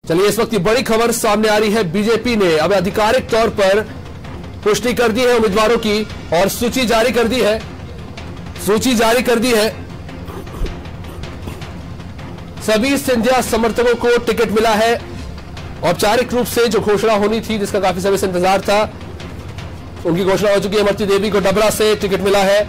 चलिए, इस वक्त की बड़ी खबर सामने आ रही है। बीजेपी ने अब आधिकारिक तौर पर पुष्टि कर दी है उम्मीदवारों की और सूची जारी कर दी है। सभी सिंधिया समर्थकों को टिकट मिला है। औपचारिक रूप से जो घोषणा होनी थी, जिसका काफी समय से इंतजार था, उनकी घोषणा हो चुकी है। इमरती देवी को डबरा से टिकट मिला है,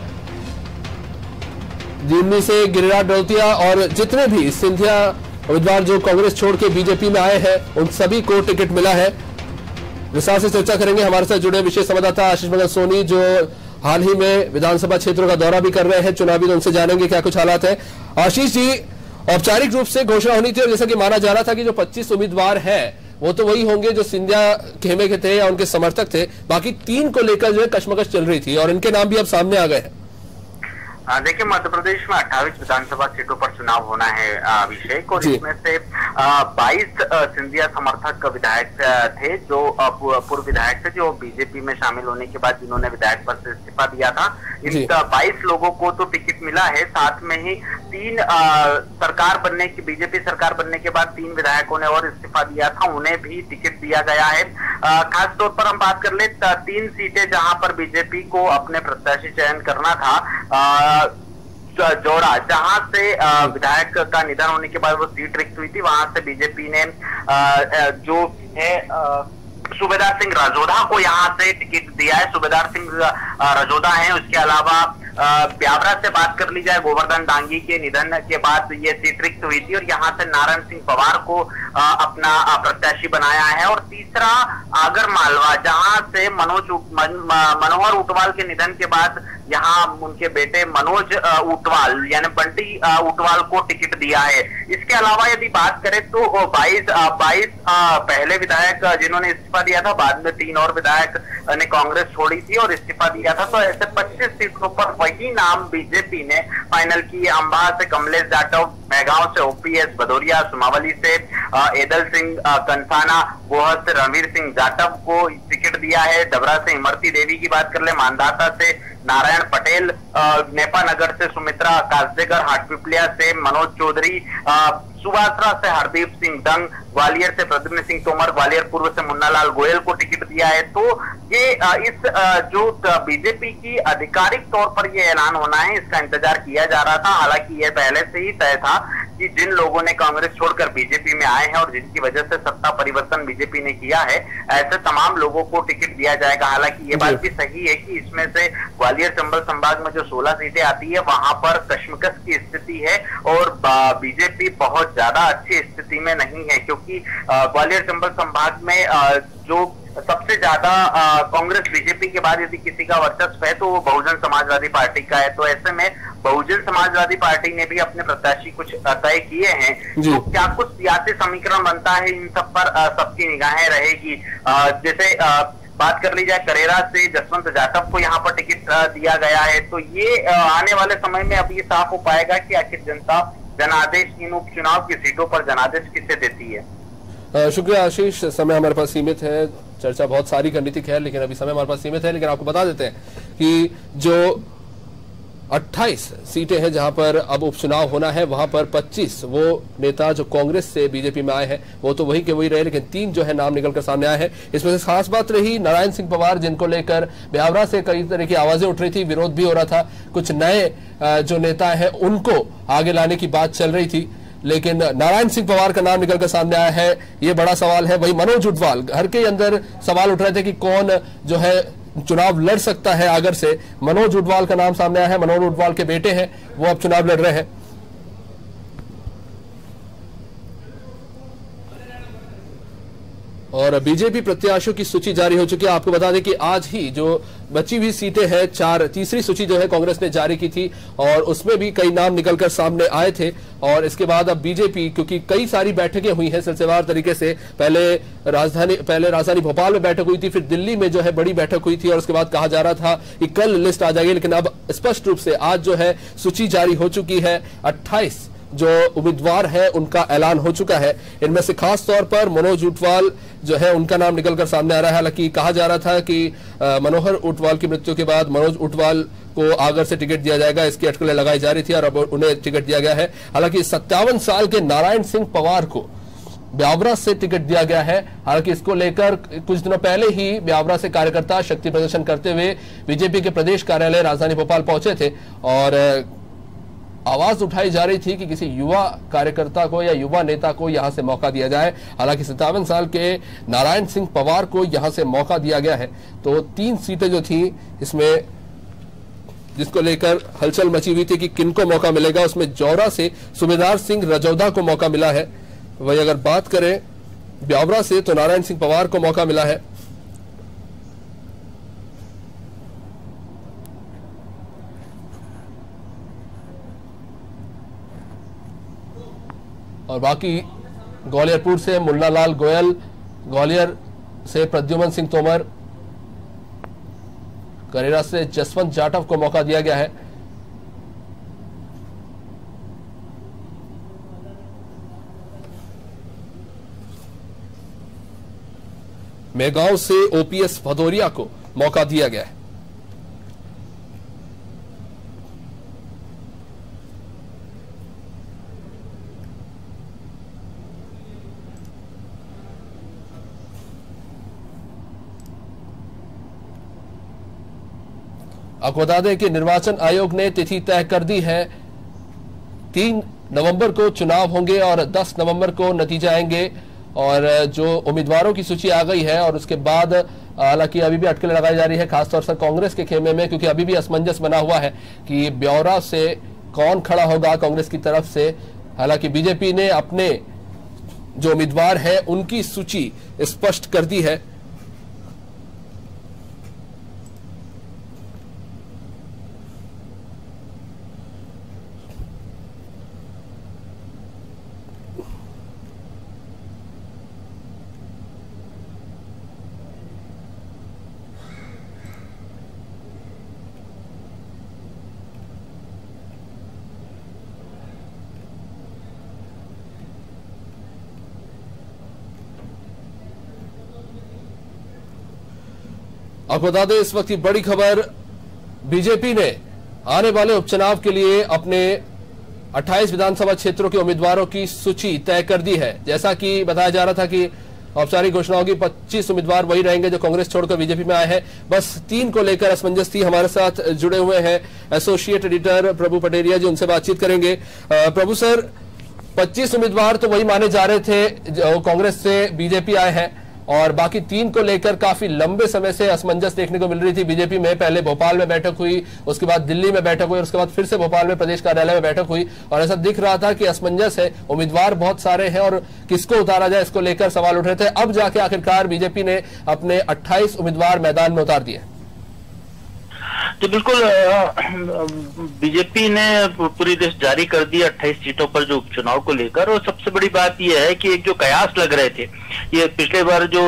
दिमनी से गिरिराज डोलतिया और जितने भी सिंधिया उम्मीदवार जो कांग्रेस छोड़ के बीजेपी में आए हैं, उन सभी को टिकट मिला है। विस्तार से चर्चा करेंगे हमारे साथ जुड़े विशेष संवाददाता आशीष मंगल सोनी, जो हाल ही में विधानसभा क्षेत्रों का दौरा भी कर रहे हैं चुनावी, तो उनसे जानेंगे क्या कुछ हालात है। आशीष जी, औपचारिक रूप से घोषणा होनी थी और जैसा कि माना जा रहा था कि जो 25 उम्मीदवार हैं वो तो वही होंगे जो सिंधिया खेमे के थे या उनके समर्थक थे, बाकी 3 को लेकर जो है कशमकश चल रही थी और इनके नाम भी अब सामने आ गए हैं। देखिए, मध्य प्रदेश में 28 विधानसभा सीटों पर चुनाव होना है अभिषेक, और इसमें से 22 सिंधिया समर्थक विधायक थे जो पूर्व विधायक थे, जो बीजेपी में शामिल होने के बाद जिन्होंने विधायक पद से इस्तीफा दिया था। इन 22 लोगों को तो टिकट मिला है। साथ में ही 3 बीजेपी सरकार बनने के बाद 3 विधायकों ने और इस्तीफा दिया था, उन्हें भी टिकट दिया गया है। खास तौर पर हम बात कर ले 3 सीटें जहां पर बीजेपी को अपने प्रत्याशी चयन करना था, जोड़ा जहां से विधायक का निधन होने के बाद वो सीट रिक्त हुई थी, वहां से बीजेपी ने जो है सूबेदार सिंह रजोधा को यहां से टिकट दिया है। सूबेदार सिंह रजोधा है। उसके अलावा ब्यावरा से बात कर ली जाए, गोवर्धन डांगी के निधन के बाद ये सीट रिक्त हुई थी और यहाँ से नारायण सिंह पवार को अपना प्रत्याशी बनाया है। और तीसरा आगर मालवा, जहां से मनोहर ऊटवाल के निधन के बाद यहाँ उनके बेटे मनोज ऊटवाल यानी बंटी ऊटवाल को टिकट दिया है। इसके अलावा यदि बात करें तो 22 पहले विधायक जिन्होंने इस्तीफा दिया था, बाद में 3 और विधायक ने कांग्रेस छोड़ी थी और इस्तीफा दिया था, तो ऐसे 25 सीटों पर वही नाम बीजेपी ने फाइनल की। अम्बाह से कमलेश जाटव, मेहगांव से ओपीएस भदौरिया, सुमावली से एदल सिंह कंसाना, गोहद से रणवीर सिंह जाटव को टिकट दिया है। डबरा से इमरती देवी की बात कर ले, मानदाता से नारायण पटेल, नेपा नगर से सुमित्रा कासदेकर, हाटपिपलिया से मनोज चौधरी, सुबासरा से हरदीप सिंह दंग, ग्वालियर से प्रद्युम्न सिंह तोमर, ग्वालियर पूर्व से मुन्नालाल गोयल को टिकट दिया है। तो ये इस जो बीजेपी की आधिकारिक तौर पर ये ऐलान होना है, इसका इंतजार किया जा रहा था। हालांकि ये पहले से ही तय था कि जिन लोगों ने कांग्रेस छोड़कर बीजेपी में आए हैं और जिनकी वजह से सत्ता परिवर्तन बीजेपी ने किया है, ऐसे तमाम लोगों को टिकट दिया जाएगा। हालांकि ये बात भी सही है कि इसमें से ग्वालियर चंबल संभाग में जो 16 सीटें आती है, वहां पर कशमकश की स्थिति है और बीजेपी बहुत ज्यादा अच्छी स्थिति में नहीं है, क्योंकि ग्वालियर चंबल संभाग में जो सबसे ज्यादा कांग्रेस बीजेपी के बाद यदि किसी का वर्चस्व है तो वो बहुजन समाजवादी पार्टी का है। तो ऐसे में बहुजन समाजवादी पार्टी ने भी अपने प्रत्याशी कुछ तय किए हैं। तो क्या कुछ सियासी समीकरण बनता है, इन सब पर सबकी निगाहें रहेगी। जैसे बात कर ली जाए, करेरा से जसवंत जाटव को यहाँ पर टिकट दिया गया है, तो ये आने वाले समय में अब ये साफ हो पाएगा कि आखिर जनता जनादेश इन उपचुनाव की सीटों पर जनादेश किसे देती है। शुक्रिया आशीष, समय हमारे पास सीमित है, चर्चा बहुत सारी करनी थी खैर, लेकिन अभी समय हमारे पास सीमित है। लेकिन आपको बता देते हैं कि जो 28 सीटें हैं जहां पर अब उपचुनाव होना है, वहां पर 25 वो नेता जो कांग्रेस से बीजेपी में आए हैं वो तो वही के वही रहे, लेकिन 3 जो है नाम निकलकर सामने आए हैं। इसमें से खास बात रही नारायण सिंह पवार, जिनको लेकर ब्यावरा से कई तरह की आवाजें उठ रही थी, विरोध भी हो रहा था, कुछ नए जो नेता हैं उनको आगे लाने की बात चल रही थी, लेकिन नारायण सिंह पवार का नाम निकलकर सामने आया है, ये बड़ा सवाल है। वही मनोज ऊटवाल, घर के अंदर सवाल उठ रहे थे कि कौन जो है चुनाव लड़ सकता है आगर से। मनोज ऊटवाल का नाम सामने आया है, मनोज ऊटवाल के बेटे हैं, वो अब चुनाव लड़ रहे हैं। और बीजेपी प्रत्याशियों की सूची जारी हो चुकी है। आपको बता दें कि आज ही जो बची हुई सीटें हैं, 4 तीसरी सूची जो है कांग्रेस ने जारी की थी और उसमें भी कई नाम निकलकर सामने आए थे। और इसके बाद अब बीजेपी, क्योंकि कई सारी बैठकें हुई हैं सिलसिलेवार तरीके से, पहले राजधानी भोपाल में बैठक हुई थी, फिर दिल्ली में जो है बड़ी बैठक हुई थी और उसके बाद कहा जा रहा था कि कल लिस्ट आ जाएगी, लेकिन अब स्पष्ट रूप से आज जो है सूची जारी हो चुकी है। 28 जो उम्मीदवार है उनका ऐलान हो चुका है। इनमें से खास तौर पर मनोज ऊटवाल जो है उनका नाम निकलकर सामने आ रहा है। हालांकि कहा जा रहा था कि मनोहर ऊटवाल की मृत्यु के बाद मनोज ऊटवाल को आगर से टिकट दिया जाएगा, इसकी अटकलें लगाई जा रही थी और अब उन्हें टिकट दिया गया है। हालांकि 57 साल के नारायण सिंह पवार को ब्यावरा से टिकट दिया गया है। हालांकि इसको लेकर कुछ दिनों पहले ही ब्यावरा से कार्यकर्ता शक्ति प्रदर्शन करते हुए बीजेपी के प्रदेश कार्यालय राजधानी भोपाल पहुंचे थे और आवाज उठाई जा रही थी कि किसी युवा कार्यकर्ता को या युवा नेता को यहां से मौका दिया जाए। हालांकि 57 साल के नारायण सिंह पवार को यहां से मौका दिया गया है। तो 3 सीटें जो थी इसमें जिसको लेकर हलचल मची हुई थी कि किनको मौका मिलेगा, उसमें जौरा से सूबेदार सिंह रजौदा को मौका मिला है। वही अगर बात करें ब्यावरा से तो नारायण सिंह पवार को मौका मिला है। और बाकी ग्वालियरपुर से मुन्ना लाल गोयल, ग्वालियर से प्रद्युमन सिंह तोमर, करेरा से जसवंत जाटव को मौका दिया गया है। मेगांव से ओपीएस भदौरिया को मौका दिया गया है। आपको बता दें कि निर्वाचन आयोग ने तिथि तय कर दी है। 3 नवंबर को चुनाव होंगे और 10 नवंबर को नतीजे आएंगे और जो उम्मीदवारों की सूची आ गई है और उसके बाद हालांकि अभी भी अटकलें लगाई जा रही है, खासतौर से कांग्रेस के खेमे में, क्योंकि अभी भी असमंजस बना हुआ है कि ब्यावरा से कौन खड़ा होगा कांग्रेस की तरफ से। हालांकि बीजेपी ने अपने जो उम्मीदवार है उनकी सूची स्पष्ट कर दी है। आपको बता दें इस वक्त की बड़ी खबर, बीजेपी ने आने वाले उपचुनाव के लिए अपने 28 विधानसभा क्षेत्रों के उम्मीदवारों की सूची तय कर दी है। जैसा कि बताया जा रहा था कि औपचारिक घोषणा होगी, 25 उम्मीदवार वही रहेंगे जो कांग्रेस छोड़कर बीजेपी में आए हैं। बस 3 को लेकर असमंजस थी। हमारे साथ जुड़े हुए हैं एसोसिएट एडिटर प्रभु पटेरिया जी, उनसे बातचीत करेंगे। प्रभु सर, 25 उम्मीदवार तो वही माने जा रहे थे जो कांग्रेस से बीजेपी आए हैं और बाकी 3 को लेकर काफी लंबे समय से असमंजस देखने को मिल रही थी बीजेपी में। पहले भोपाल में बैठक हुई, उसके बाद दिल्ली में बैठक हुई और उसके बाद फिर से भोपाल में प्रदेश कार्यालय में बैठक हुई और ऐसा दिख रहा था कि असमंजस है, उम्मीदवार बहुत सारे हैं और किसको उतारा जाए इसको लेकर सवाल उठ रहे थे। अब जाके आखिरकार बीजेपी ने अपने 28 उम्मीदवार मैदान में उतार दिए। तो बिल्कुल बीजेपी ने पूरी लिस्ट जारी कर दी 28 सीटों पर जो उपचुनाव को लेकर। और सबसे बड़ी बात यह है कि एक जो कयास लग रहे थे, ये पिछले बार जो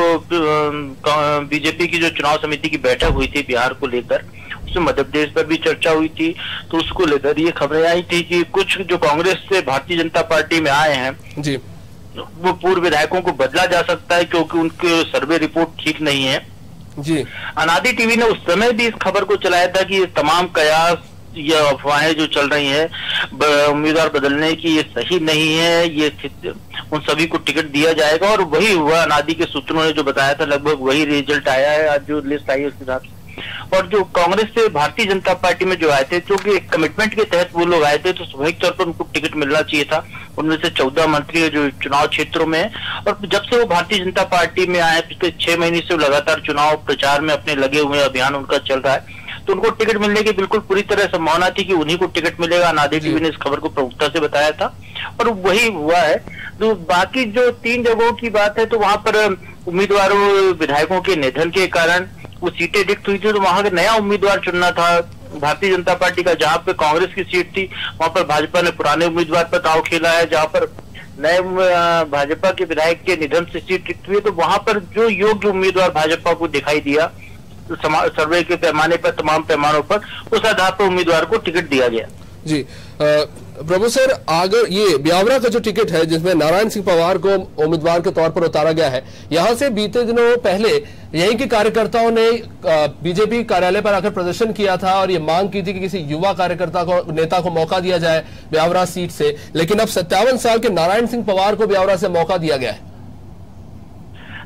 बीजेपी की जो चुनाव समिति की बैठक हुई थी बिहार को लेकर, उसमें मध्य प्रदेश पर भी चर्चा हुई थी, तो उसको लेकर ये खबरें आई थी कि कुछ जो कांग्रेस से भारतीय जनता पार्टी में आए हैं जी, वो पूर्व विधायकों को बदला जा सकता है क्योंकि उनके सर्वे रिपोर्ट ठीक नहीं है जी। अनादि टीवी ने उस समय भी इस खबर को चलाया था कि ये तमाम कयास या अफवाहें जो चल रही हैं उम्मीदवार बदलने की, ये सही नहीं है, ये उन सभी को टिकट दिया जाएगा। और वही हुआ, अनादि के सूत्रों ने जो बताया था लगभग वही रिजल्ट आया है। आज जो लिस्ट आई है उस हिसाब से। और जो कांग्रेस से भारतीय जनता पार्टी में जो आए थे, क्योंकि एक कमिटमेंट के तहत वो लोग आए थे, तो स्वाभाविक तौर पर उनको टिकट मिलना चाहिए था। उनमें से 14 मंत्री है जो चुनाव क्षेत्रों में है और जब से वो भारतीय जनता पार्टी में आए पिछले 6 महीने से लगातार चुनाव प्रचार में अपने लगे हुए, अभियान उनका चल रहा है, तो उनको टिकट मिलने की बिल्कुल पूरी तरह संभावना थी कि उन्हीं को टिकट मिलेगा। अनादि टीवी ने इस खबर को प्रमुखता से बताया था और वही हुआ है। तो बाकी जो 3 जगहों की बात है, तो वहां पर उम्मीदवारों विधायकों के निधन के कारण वो सीटें रिक्त हुई थी, तो वहां का नया उम्मीदवार चुनना था भारतीय जनता पार्टी का। जहां पे कांग्रेस की सीट थी वहां पर भाजपा ने पुराने उम्मीदवार पर दांव खेला है। जहां पर नए भाजपा के विधायक के निधन से सीट रिक्त हुई, तो वहां पर जो योग्य उम्मीदवार भाजपा को दिखाई दिया सर्वे के पैमाने पर, तमाम पैमानों पर, उस आधार पर उम्मीदवार को टिकट दिया गया जी। प्रभु सर, अगर ये ब्यावरा का जो टिकट है जिसमें नारायण सिंह पवार को उम्मीदवार के तौर पर उतारा गया है, यहां से बीते दिनों पहले यहीं के कार्यकर्ताओं ने बीजेपी कार्यालय पर आकर प्रदर्शन किया था और ये मांग की थी कि किसी युवा कार्यकर्ता को, नेता को मौका दिया जाए ब्यावरा सीट से। लेकिन अब 57 साल के नारायण सिंह पवार को ब्यावरा से मौका दिया गया है।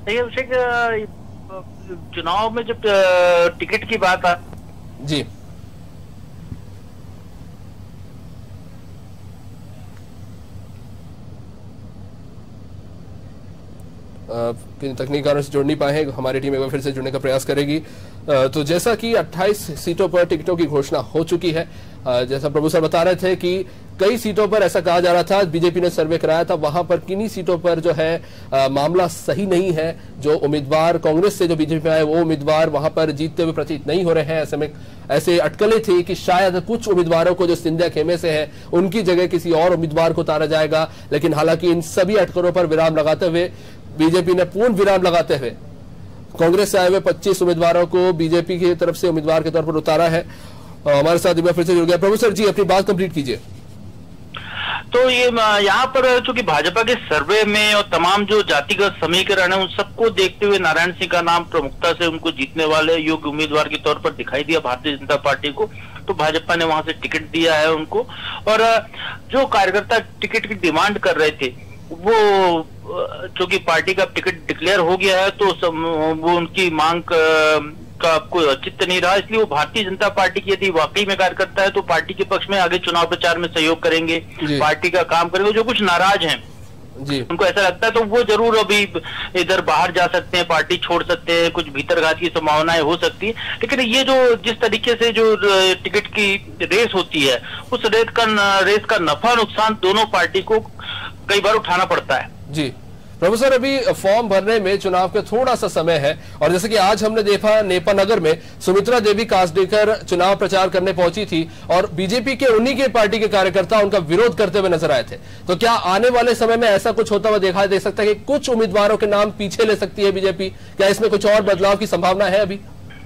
देखिए अभिषेक, चुनाव में जब टिकट की बात आ जी किन तकनीकी कारणों से जुड़ नहीं पाए हैं, हमारी टीम एक बार फिर से जुड़ने का प्रयास करेगी। तो जैसा कि 28 सीटों पर टिकटों की घोषणा हो चुकी है, जैसा प्रभु सर बता रहे थे कि कई सीटों पर ऐसा कहा जा रहा था, बीजेपी ने सर्वे कराया था, वहां पर किन्हीं सीटों पर जो है मामला सही नहीं है। जो उम्मीदवार कांग्रेस से जो बीजेपी में आए वो उम्मीदवार वहां पर जीतते हुए प्रतीत नहीं हो रहे हैं। ऐसे में ऐसे अटकलें थी कि शायद कुछ उम्मीदवारों को जो सिंधिया खेमे से है उनकी जगह किसी और उम्मीदवार को उतारा जाएगा, लेकिन हालांकि इन सभी अटकलों पर विराम लगाते हुए बीजेपी ने पूर्ण विराम लगाते हुए कांग्रेस से आए हुए 25 उम्मीदवारों को बीजेपी की तरफ से उम्मीदवार के तौर पर उतारा है। हमारे साथ एक बार फिर से जुड़ गया प्रभु सर जी, अपनी बात कंप्लीट कीजिए। तो ये यहाँ पर चूंकि भाजपा के सर्वे में और तमाम जो जातिगत समीकरण है उन सबको देखते हुए नारायण सिंह का नाम प्रमुखता से उनको जीतने वाले योग्य उम्मीदवार के तौर पर दिखाई दिया भारतीय जनता पार्टी को, तो भाजपा ने वहां से टिकट दिया है उनको। और जो कार्यकर्ता टिकट की डिमांड कर रहे थे वो चूंकि पार्टी का टिकट डिक्लेयर हो गया है तो वो उनकी मांग का कोई चित्त नहीं रहा, इसलिए वो भारतीय जनता पार्टी की यदि वाकई में कार्यकर्ता है तो पार्टी के पक्ष में आगे चुनाव प्रचार में सहयोग करेंगे, पार्टी का काम करेंगे। जो कुछ नाराज हैं जी, उनको ऐसा लगता है तो वो जरूर अभी इधर बाहर जा सकते हैं, पार्टी छोड़ सकते हैं, कुछ भीतरघात की संभावनाएं हो सकती है। लेकिन ये जो जिस तरीके से जो टिकट की रेस होती है उस रेस का नफा नुकसान दोनों पार्टी को कई बार उठाना पड़ता है। जी प्रभु सर, अभी फॉर्म भरने में चुनाव के थोड़ा सा समय है और जैसे कि आज हमने देखा नेपानगर में सुमित्रा देवी कासडेकर चुनाव प्रचार करने पहुंची थी और बीजेपी के उन्हीं के पार्टी के कार्यकर्ता उनका विरोध करते हुए नजर आए थे। तो क्या आने वाले समय में ऐसा कुछ होता हुआ देखा दे सकता है कि कुछ उम्मीदवारों के नाम पीछे ले सकती है बीजेपी? क्या इसमें कुछ और बदलाव की संभावना है अभी?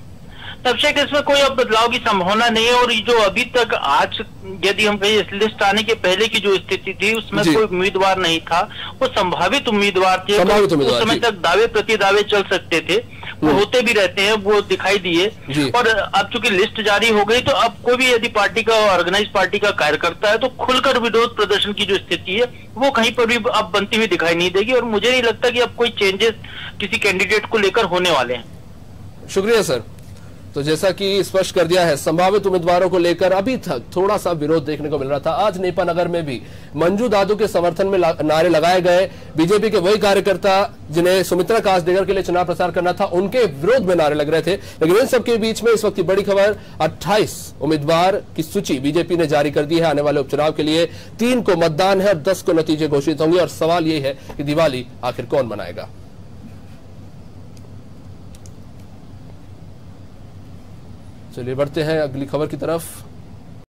अभिषेक, इसमें कोई अब बदलाव की संभावना नहीं है। और जो अभी तक आज यदि हम कहीं इस लिस्ट आने के पहले की जो स्थिति थी उसमें कोई उम्मीदवार नहीं था, वो संभावित उम्मीदवार थे। उस समय तक दावे प्रति दावे चल सकते थे, वो होते भी रहते हैं, वो दिखाई दिए। और अब चूंकि लिस्ट जारी हो गई तो अब कोई भी यदि पार्टी का ऑर्गेनाइज पार्टी का कार्यकर्ता है तो खुलकर विरोध प्रदर्शन की जो स्थिति है वो कहीं पर भी अब बनती हुई दिखाई नहीं देगी। और मुझे नहीं लगता कि अब कोई चेंजेस किसी कैंडिडेट को लेकर होने वाले हैं। शुक्रिया सर। तो जैसा कि स्पष्ट कर दिया है, संभावित उम्मीदवारों को लेकर अभी तक थोड़ा सा विरोध देखने को मिल रहा था। आज नेपानगर में भी मंजू दादू के समर्थन में नारे लगाए गए। बीजेपी के वही कार्यकर्ता जिन्हें सुमित्रा कासडेकर के लिए चुनाव प्रचार करना था उनके विरोध में नारे लग रहे थे। लेकिन इन सबके बीच में इस वक्त की बड़ी खबर, 28 उम्मीदवार की सूची बीजेपी ने जारी कर दी है आने वाले उपचुनाव के लिए। 3 को मतदान है और 10 को नतीजे घोषित होंगे। और सवाल यही है कि दिवाली आखिर कौन मनाएगा? चलिए बढ़ते हैं अगली खबर की तरफ।